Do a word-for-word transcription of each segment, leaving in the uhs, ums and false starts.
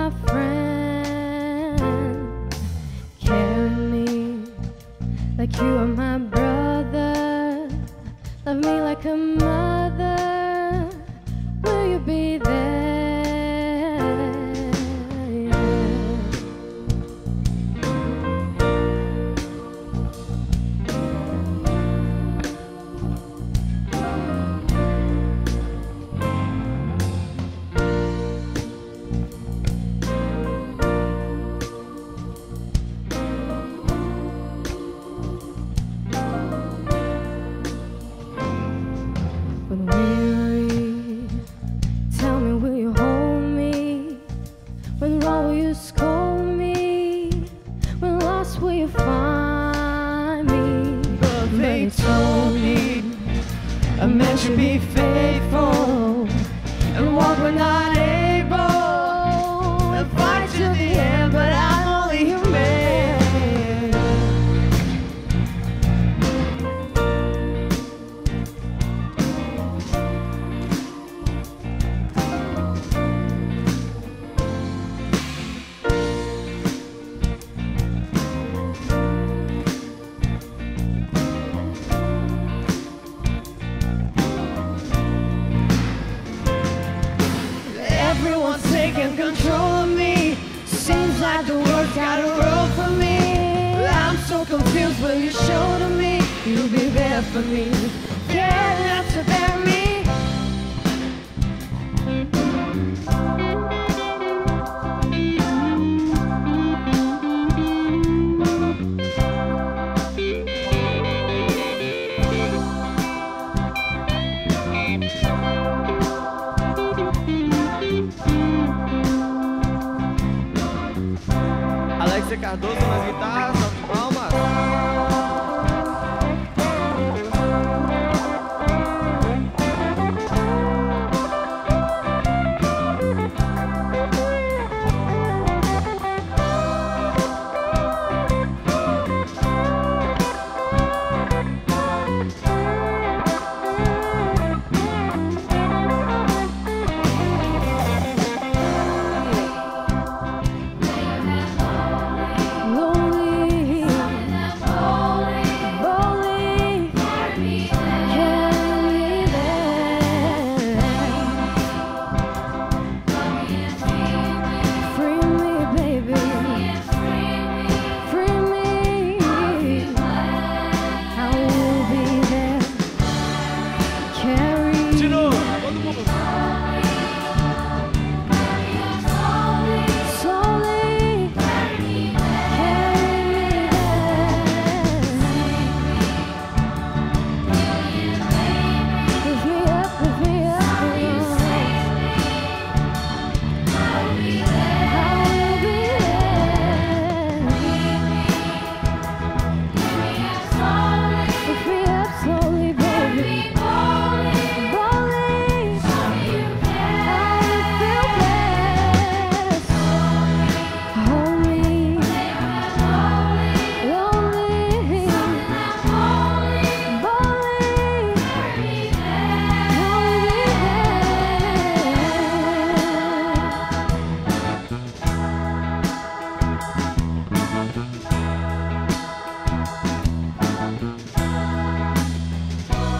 my friend. Carry me like you are my brother. Love me like a mother. Will you be there? When weary, tell me, will you hold me? When wrong, will you scold me? When lost, will you find me? But they told me a man should be faithful and walk when not able, and fight to the end, but I'm only human. Everyone's taking control of me. Seems like the world's got a role for me. I'm so confused, will you show to me? You'll be there for me. Care enough to bear me. Alexia Cardoso nas guitarras, salve de palmas.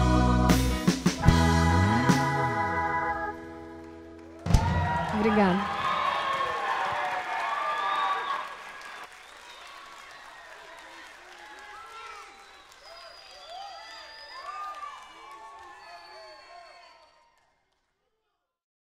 Obrigada.